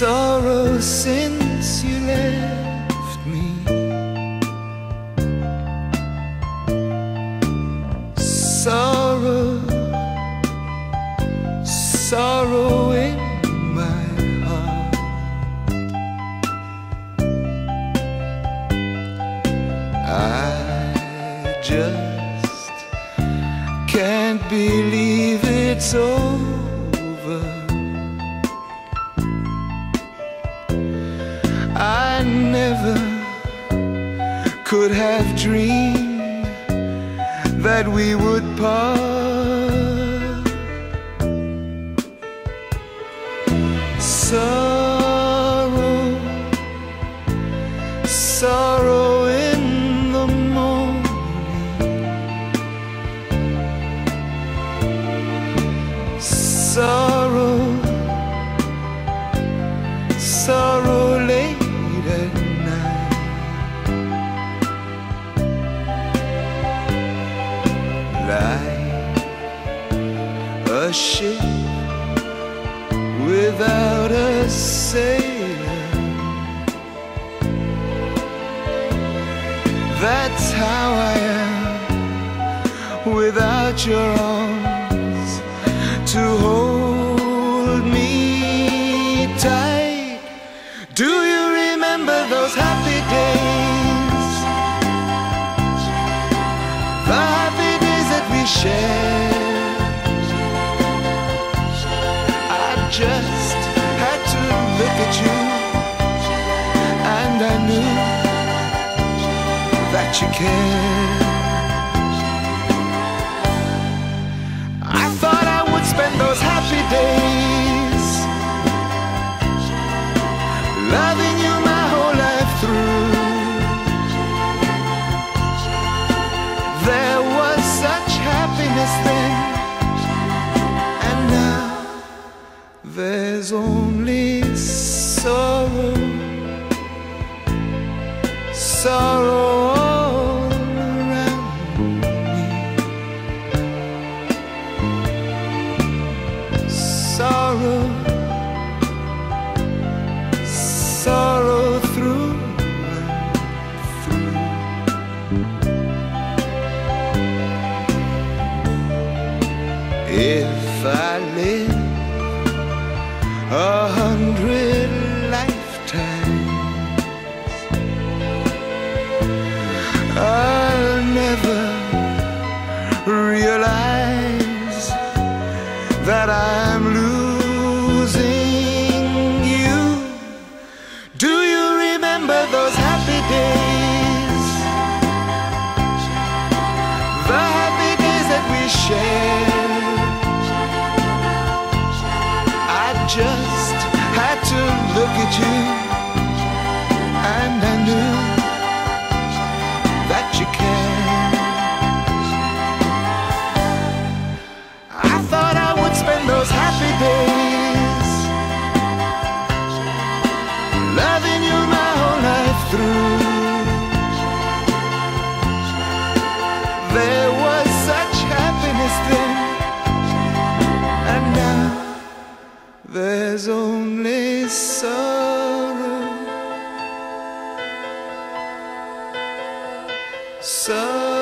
sorrow since you left me. Sorrow, sorrow in my heart. I just can't believe it's over. I never could have dreamed that we would part. Sorrow, sorrow in the morning. Sorrow, sorrow late at night. Like a ship without a sailor, that's how I am without your arms to hold me tight. Do you remember those happy days? The happy days that we shared. I just had to look at you, and I knew that you cared. I thought I would spend those happy days loving you my whole life through. There was such happiness then, and now there's only sorrow, sorrow all around me. Sorrow, sorrow through and through. If I live 100 lifetimes, I'll never realize that I'm losing you. Do you remember those happy days? The happy days that we shared. I just had to look at you, and I knew that you cared. I thought I would spend those happy days loving you my whole life through. There was such happiness then, and now there's only sorrow, sorrow.